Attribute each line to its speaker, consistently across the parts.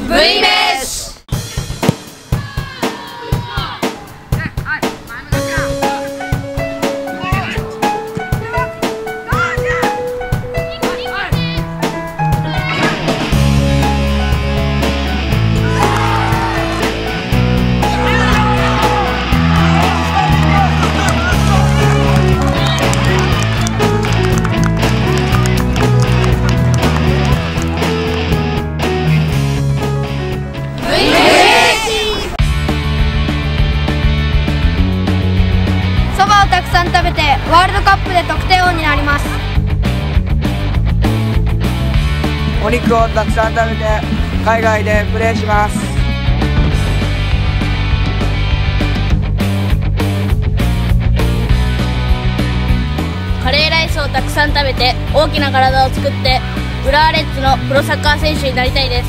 Speaker 1: V 飯。
Speaker 2: そばをたくさん食べてワールドカップで得点王になります。
Speaker 3: お肉をたくさん食べて海外でプレーします。
Speaker 1: カレーライスをたくさん食べて大きな体を作って浦和レッズのプロサッカー選手になりたいです。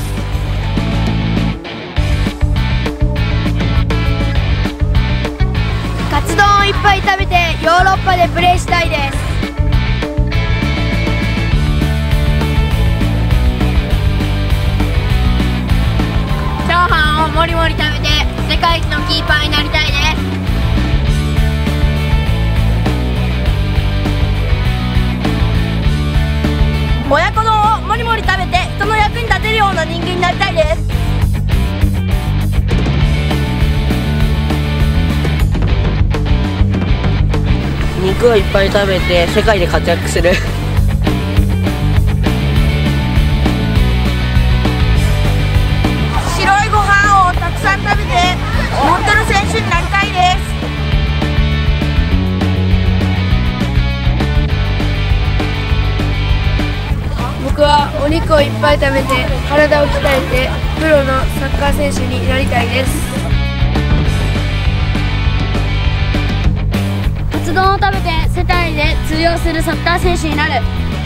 Speaker 2: カツ丼をいっぱい食べてヨーロッパでプレーしたいです。
Speaker 1: チャーハンをもりもり食べて世界一のキーパーになりたいです。親子丼をもりもり食べて人の役に立てるような人間になりたいです。
Speaker 4: 肉をいっぱい食べて世界で活躍する。
Speaker 1: 白いご飯をたくさん食べてモテる選手になりたいです。
Speaker 2: 僕はお肉をいっぱい食べて体を鍛えてプロのサッカー選手になりたいです。
Speaker 1: カツ丼を食べて世界で通用するサッカー選手になる。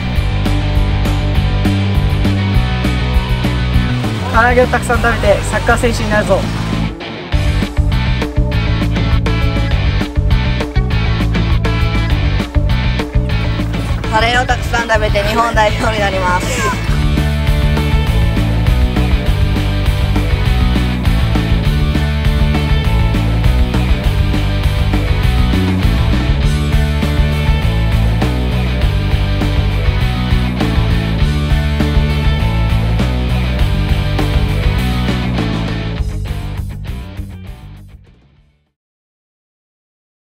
Speaker 3: 唐揚げをたくさん食べてサッカー選手になるぞ。
Speaker 4: カレーをたくさん食べて日本代表になります。